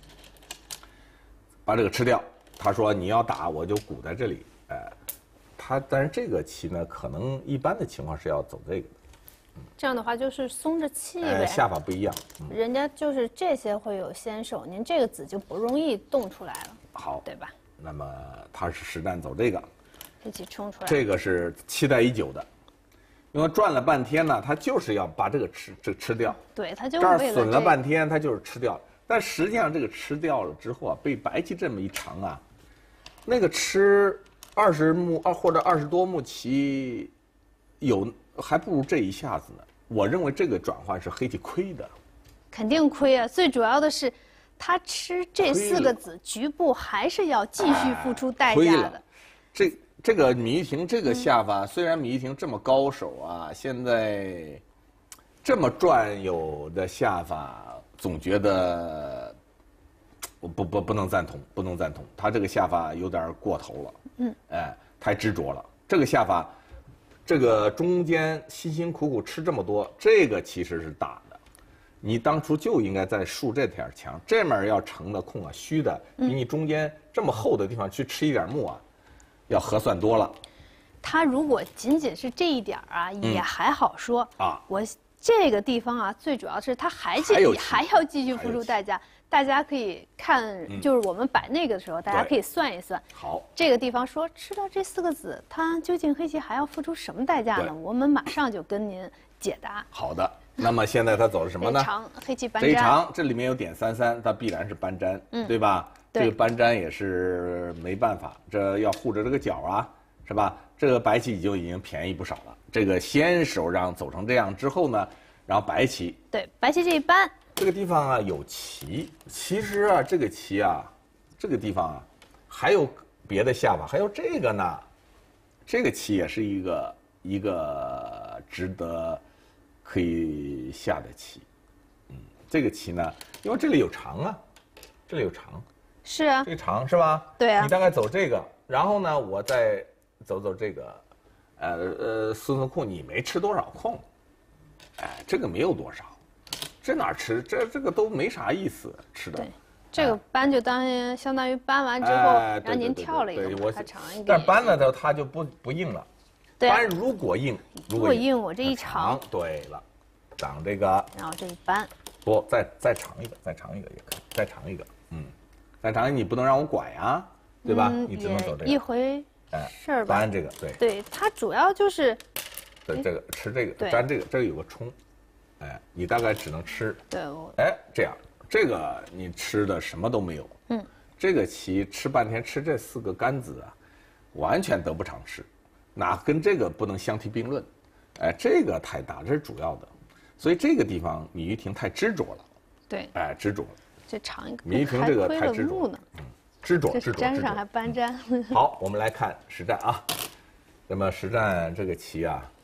把这个吃掉，他说你要打我就鼓在这里，哎，他但是这个棋呢，可能一般的情况是要走这个的， 嗯、这样的话就是松着气呗， 哎、下法不一样、 嗯，人家就是这些会有先手，您这个子就不容易动出来了， 好， 对吧？ 那么他是实战走这个， 一起冲出来， 这个是期待已久的，因为转了半天呢，他就是要把这个吃这吃掉， 对，他就这儿损了半天，他就是吃掉。但实际上，这个吃掉了之后啊，被白棋这么一长啊，那个吃二十目二或者二十多目棋，有还不如这一下子呢。我认为这个转换是黑棋亏的， 肯定亏啊！最主要的是，他吃这四个子，局部还是要继续付出代价的。 哎、这这个米玉婷这个下法，嗯、虽然米玉婷这么高手啊，现在这么转悠的下法。总觉得我不不不能赞同，不能赞同。他这个下法有点过头了，嗯，哎，太执着了。这个下法，这个中间辛辛苦苦吃这么多，这个其实是打的。你当初就应该在竖这点墙，这面要成的空啊，虚的，比你中间这么厚的地方去吃一点木啊，要合算多了。 他如果仅仅是这一点啊，嗯、也还好说啊，我。这个地方啊，最主要是它还继还要继续付出代价。大家可以看，嗯、就是我们摆那个的时候，大家可以算一算。 好， 这个地方说吃到这四个子，它究竟黑棋还要付出什么代价呢？我们马上就跟您解答。 好的，那么现在他走的什么呢？ 长黑棋搬这一长，这里面有点三三，它必然是搬粘，嗯、对吧？ 对这个搬粘也是没办法，这要护着这个角啊，是吧？这个白棋就已经便宜不少了。这个先手让走成这样之后呢，然后白棋对白棋这一搬， 这个地方啊有棋，其实啊这个棋啊，这个地方啊还有别的下法，还有这个呢，这个棋也是一个一个值得可以下的棋，嗯，这个棋呢，因为这里有长啊，这里有长， 是啊， 这个长是吧？ 对啊， 你大概走这个，然后呢，我再走走这个。呃呃，孙孙空你没吃多少空，哎，这个没有多少，这哪吃？这这个都没啥意思吃的。 对，这个搬就当相当于搬完之后， 哎、 然后您跳了一个， 我它长一点。 但搬了它它就不不硬了。 对、啊， 搬如果硬， 如果硬，我这一长， 对了，长这个， 然后这一搬， 不再再长一个，再长一个也可以，再长一个，嗯，再长一个你不能让我拐啊，对吧？ 嗯、 你只能走这个。 一回。 哎， 事儿吧， 搬这个对， 对，它主要就是， 对这个吃这个粘这个，这个有个冲，哎，你大概只能吃， 对，我哎这样，这个你吃的什么都没有，嗯，这个棋吃半天吃这四个杆子啊，完全得不偿失，那跟这个不能相提并论，哎，这个太大，这是主要的，所以这个地方米玉婷太执着了， 对， 哎，执着了， 这长一个， 米玉婷这个太执着了，嗯。执着，执着， 粘上还搬粘。 好，我们来看实战啊。那么实战这个棋啊，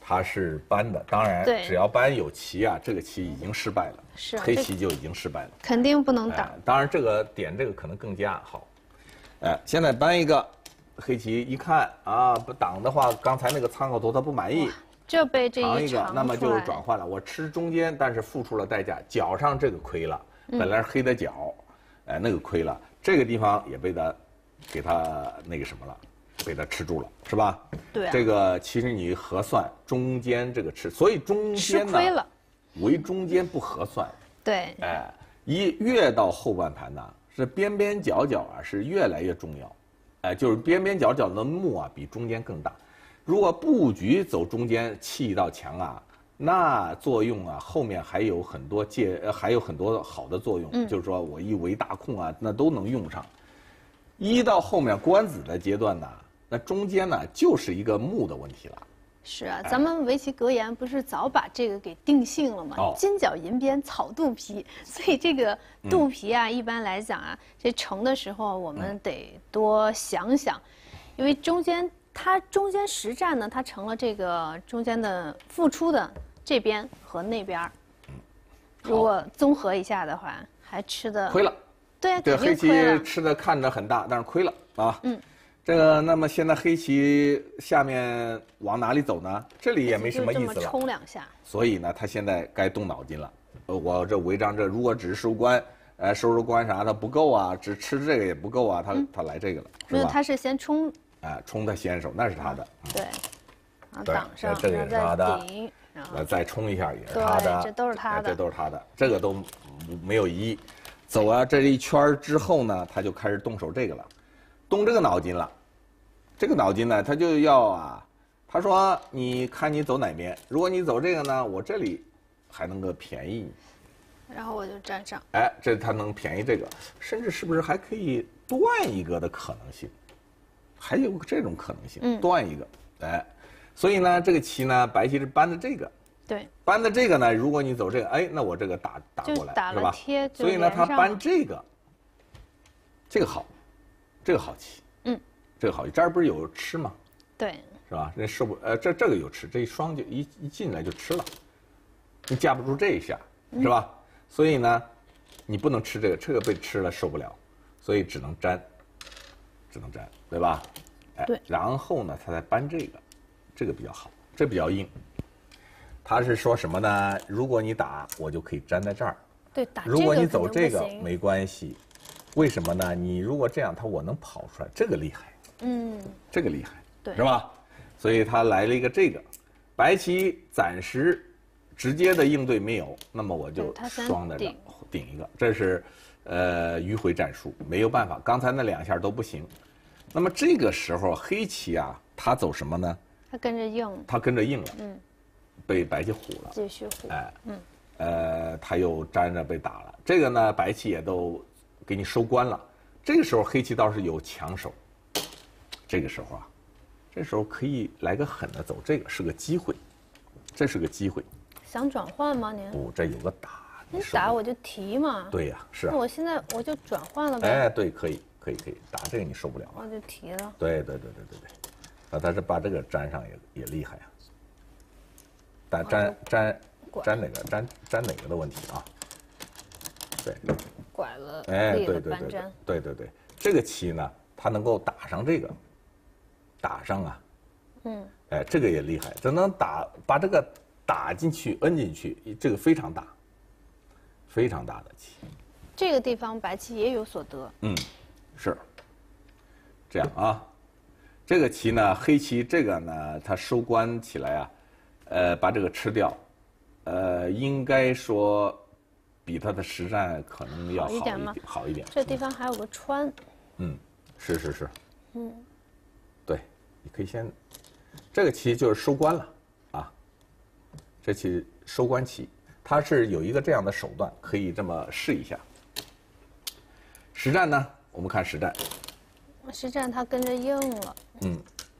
它是搬的，当然对只要搬有棋啊，这个棋已经失败了， 是黑棋就已经失败了， 肯定不能挡。 哎当然这个点这个可能更加好。哎，现在搬一个，黑棋一看啊，不挡的话，刚才那个参考图他不满意， 这被这长一个， 一长那么就出来转换了。我吃中间，但是付出了代价，角上这个亏了，本来是黑的角，哎，那个亏了，这个地方也被他给他那个什么了，被他吃住了，是吧？ 对啊这个其实你核算中间这个吃，所以中吃间呢亏了。 为中间不合算， 对， 哎，一越到后半盘呢，是边边角角啊是越来越重要，哎，就是边边角角的目啊比中间更大。如果布局走中间气到强啊，那作用啊后面还有很多借，呃还有很多好的作用， 嗯就是说我一围大控啊，那都能用上。一到后面官子的阶段呢，那中间呢就是一个目的问题了。 是啊，咱们围棋格言不是早把这个给定性了吗？ 哦金角银边草肚皮，所以这个肚皮啊，一般来讲啊，这成的时候我们得多想想，因为中间它中间实战呢，它成了这个中间的付出的这边和那边儿，如果综合一下的话，还吃的亏了。 对啊， 这黑肯定亏了棋。吃的看着很大，但是亏了啊。 嗯， 这个那么现在黑棋下面往哪里走呢？这里也没什么意就这么思了。 冲两下， 所以呢，他现在该动脑筋了。呃，我这违章这如果只是收官，呃，收收官啥的不够啊，只吃这个也不够啊，他、他来这个了，是没有， 吧？ 他是先冲， 哎，冲他先手，那是他的。 对，然后对挡上， 这个也是他然后的再顶，然后呃，再冲一下也是对他的， 这都是他的哎这都是他的，这个都没有疑义。走啊，这一圈儿之后呢，他就开始动手这个了，动这个脑筋了。这个脑筋呢，他就要啊，他说你看你走哪边，如果你走这个呢，我这里还能够便宜你。 然后我就站上。 哎，这他能便宜这个，甚至是不是还可以断一个的可能性？还有这种可能性， 嗯断一个，哎，所以呢，这个棋呢，白棋是搬的这个， 对， 搬的这个呢，如果你走这个，哎，那我这个打打过来， 就打了是吧？ 贴就所以呢，他连上了搬这个，这个好，这个好棋， 嗯， 这个好棋，这儿不是有吃吗？ 对， 是吧？那受不呃，这这个有吃，这一双就一一进来就吃了，你架不住这一下，是吧？所以呢，你不能吃这个，这个被吃了受不了，所以只能粘，只能粘，对吧？哎， 对然后呢，他再搬这个，这个比较好，这比较硬。他是说什么呢？如果你打，我就可以粘在这儿。 对，打如果你这个肯走这个定不行没关系，为什么呢？你如果这样，他我能跑出来，这个厉害。 嗯， 这个厉害， 对是吧？所以他来了一个这个，白棋暂时直接的应对没有，那么我就对他先双在这顶顶一个，这是呃迂回战术，没有办法，刚才那两下都不行。那么这个时候黑棋啊，他走什么呢？ 他跟着硬， 他跟着硬了， 嗯， 被白棋唬了， 继续虎， 哎， 嗯， 呃，他又粘着被打了，这个呢，白棋也都给你收官了。这个时候黑棋倒是有强手，这个时候啊，这时候可以来个狠的走，这个是个机会，这是个机会。 想转换吗您？ 不，这有个打， 你受不了打我就提嘛， 对呀、是啊， 那我现在我就转换了呗， 哎，对，可以，可以，可以，打这个你受不了啊。 我就提了， 对对对对对对，啊，他是把这个粘上也也厉害啊。但粘粘拐粘哪个粘粘哪个的问题啊？对， 拐了， 哎， 立对对对对了搬粘， 对对对，这个棋呢，它能够打上这个，打上啊， 嗯， 哎，这个也厉害，这能打把这个打进去、摁进去，这个非常大，非常大的棋。 这个地方白棋也有所得， 嗯，是这样啊。这个棋呢，黑棋这个呢，它收官起来啊，呃，把这个吃掉，呃，应该说比它的实战可能要好一点， 好一点吗好一点。 这地方还有个穿， 嗯，是是是， 嗯， 对，你可以先，这个棋就是收官了啊，这棋收官棋，它是有一个这样的手段，可以这么试一下。实战呢，我们看实战， 实战它跟着硬了， 嗯，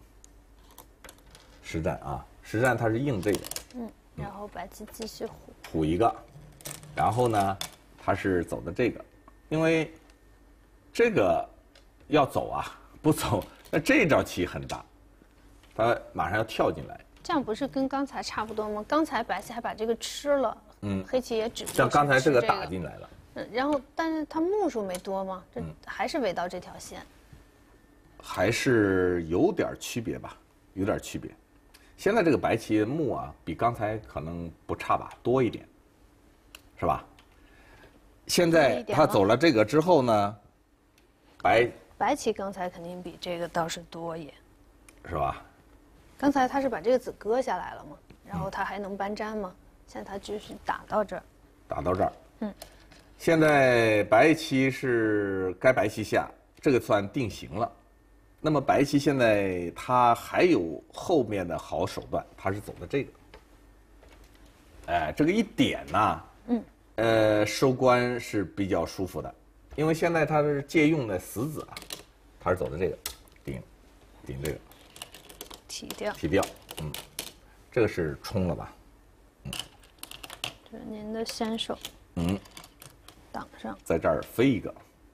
实战啊，实战它是硬这个嗯，然后白棋继续虎， 虎一个，然后呢，它是走的这个，因为这个要走啊，不走，那这招棋很大，它马上要跳进来， 这样不是跟刚才差不多吗？刚才白棋还把这个吃了，嗯，黑棋也只不过像刚才这个这打进来了， 嗯，然后但是它目数没多嘛，这还是围到这条线， 还是有点区别吧，有点区别。现在这个白棋目啊，比刚才可能不差吧，多一点，是吧？现在他走了这个之后呢，白白棋刚才肯定比这个倒是多也， 是吧？ 刚才他是把这个子割下来了嘛，然后他还能搬粘吗？现在他继续打到这儿， 打到这儿，嗯，现在白棋是该白棋下，这个算定型了。那么白棋现在他还有后面的好手段，他是走的这个，哎，这个一点呢，嗯，呃，收官是比较舒服的，因为现在他是借用的死子啊，他是走的这个，顶，顶这个， 提掉， 提掉，嗯，这个是冲了吧？ 嗯，这是您的先手，嗯，挡上， 在这儿飞一个，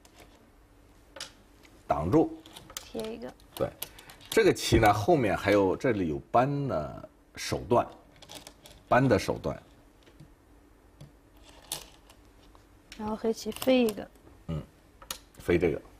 挡住。 贴一个， 对，这个棋呢后面还有这里有扳的手段，扳的手段， 然后黑棋飞一个， 嗯，飞这个，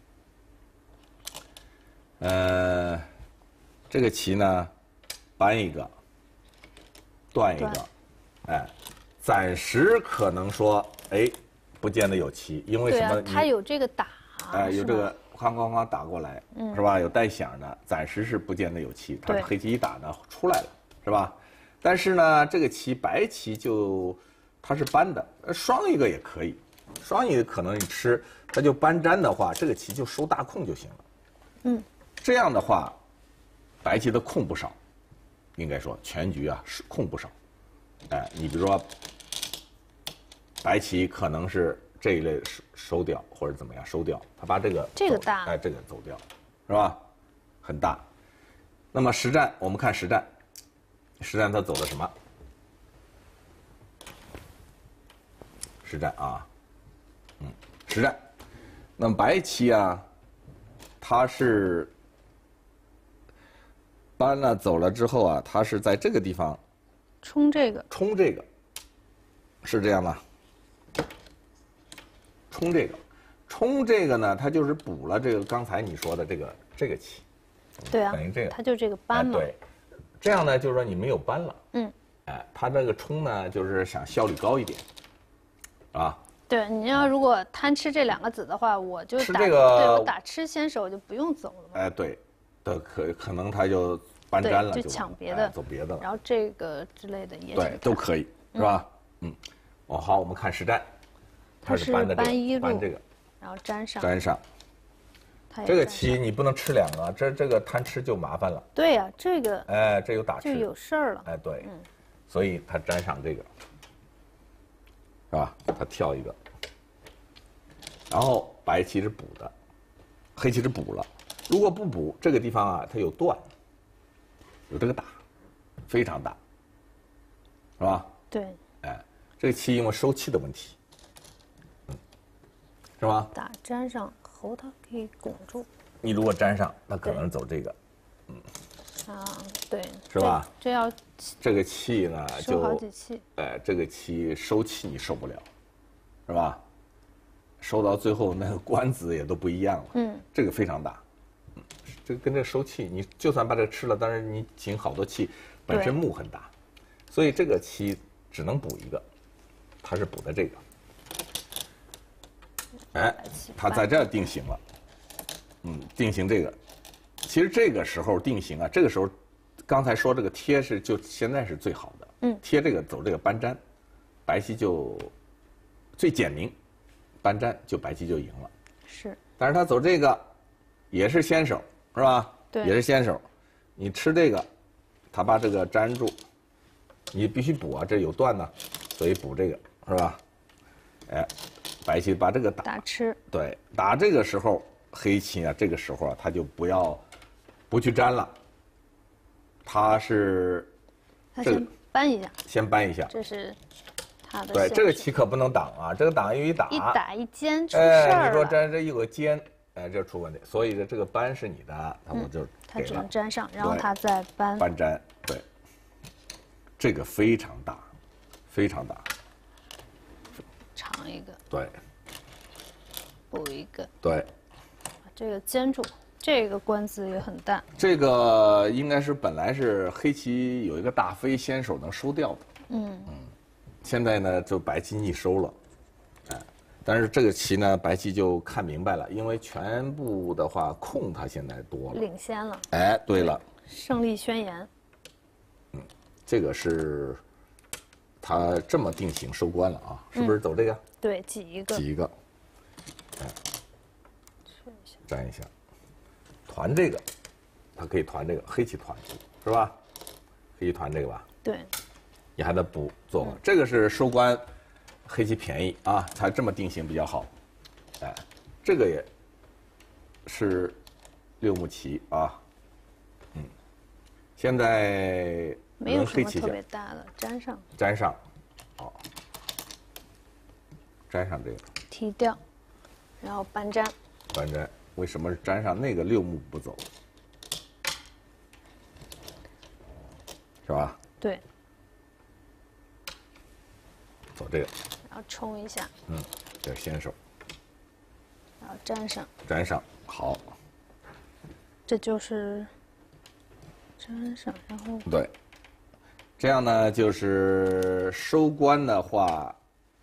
呃，这个棋呢扳一个，断一个，哎，暂时可能说哎，不见得有棋，因为什么？ 它有这个打， 哎，有这个。哐哐哐打过来，嗯、是吧？有带响的，暂时是不见得有棋。它黑棋一打呢，出来了，是吧？但是呢，这个棋白棋就它是扳的，双一个也可以，双一个可能你吃，它就扳粘的话，这个棋就收大空就行了。嗯，这样的话，白棋的空不少，应该说全局啊是空不少。哎，你比如说，白棋可能是。这一类收收掉或者怎么样收掉，他把这个这个大， 哎，这个走掉，是吧？很大。那么实战，我们看实战，实战他走的什么？实战啊，嗯，实战。那么白棋啊，他是搬了走了之后啊，他是在这个地方冲这个， 冲这个，是这样吗？冲这个，冲这个呢，它就是补了这个刚才你说的这个这个棋， 对啊， 等于这个， 它就这个扳嘛、 哎。对，这样呢，就是说你没有扳了。嗯。哎，它这个冲呢，就是想效率高一点，啊。 对，你要如果贪吃这两个子的话，我就打， 这个、 对我打吃先手就不用走了嘛。 哎，对，的可可能他就搬粘了， 就抢别的、 哎，走别的了。 然后这个之类的也对都可以，是吧？嗯。哦，好，我们看实战。 它是扳的扳一路， 扳这个， 然后粘上， 粘上。这个棋你不能吃两个，这这个贪吃就麻烦了。 对呀、啊，这个哎，这有打吃就有事儿了。 哎，对，嗯，所以他粘上这个，是吧？他跳一个，然后白棋是补的，黑棋是补了。如果不补，这个地方啊，它有断，有这个打，非常大，是吧？ 对。 哎，这个棋因为收气的问题。是吧？ 打粘上后，它可以拱住。 你如果粘上，那可能走这个，嗯。 啊，对。 是吧？ 这要这个气呢，就收好几气。 哎，这个气收气你受不了，是吧？收到最后那个官子也都不一样了。嗯。这个非常大，嗯，这个跟这个收气，你就算把这个吃了，但是你请好多气，本身目很大，所以这个气只能补一个，它是补的这个。哎，他在这儿定型了，嗯，定型这个，其实这个时候定型啊，这个时候，刚才说这个贴是就现在是最好的，嗯，贴这个走这个扳粘，白棋就最简明，扳粘就白棋就赢了， 是， 但是他走这个也是先手，是吧？ 对， 也是先手，你吃这个，他把这个粘住，你必须补啊，这有断呢，所以补这个是吧？哎。白棋把这个打打吃， 对，打这个时候黑棋啊，这个时候啊，他就不要不去粘了，他是他先扳一下， 先扳一下， 这是他的对这个棋可不能挡啊，这个挡一打一打一尖出事儿了，你说这这有个尖，哎，这出问题，所以这个扳是你的，那我就他只能粘上，然后他再扳扳粘，对， 这个非常大，非常大。 长一个， 对， 补一个， 对， 把这个粘住。这个官字也很大。 这个应该是本来是黑棋有一个大飞，先手能收掉的。 嗯嗯，现在呢就白棋逆收了，哎，但是这个棋呢白棋就看明白了，因为全部的话空它现在多了， 领先了。 哎，对了， 胜利宣言。 嗯，这个是他这么定型收官了啊，是不是走这个？ 嗯、对，挤一个。 挤一个，哎，粘一下。团这个，它可以团这个黑棋团，是吧？黑棋团这个吧。 对。 你还得补做嘛，嗯、这个是收官，黑棋便宜啊，它这么定型比较好。哎，这个也是六目棋啊。嗯，现在没有什么特别大的，粘上。 粘上，好，粘上这个。 提掉，然后搬粘。 搬粘。为什么是粘上那个六目不走？是吧？ 对。 走这个。 然后冲一下。 嗯，这是先手。 然后粘上。 粘上，好。 这就是粘上，然后。 对。这样呢，就是收官的话，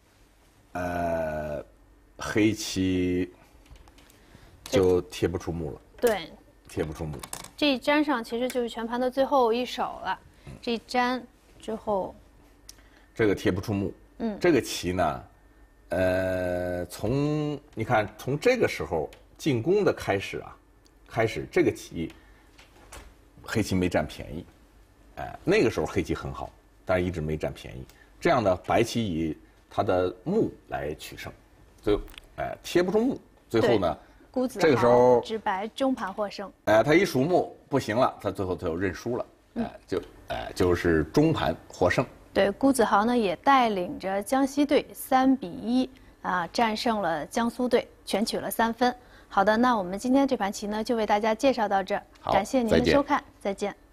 呃，黑棋。就贴不出目了。 对， 贴不出目。 这一粘上其实就是全盘的最后一手了。嗯、这一粘之后， 这个贴不出目。嗯，这个棋呢，呃，从你看从这个时候进攻的开始啊，开始这个棋，黑棋没占便宜，哎、呃，那个时候黑棋很好，但是一直没占便宜。这样呢，白棋以它的目来取胜，最后哎、呃、贴不出目，最后呢。这个时候， 直白中盘获胜。 哎，他一数目不行了，他最后就认输了，哎，就哎就是中盘获胜。 对，辜子豪呢也带领着江西队三比一啊战胜了江苏队，全取了三分。好的，那我们今天这盘棋呢就为大家介绍到这儿，感谢您的收看，再见。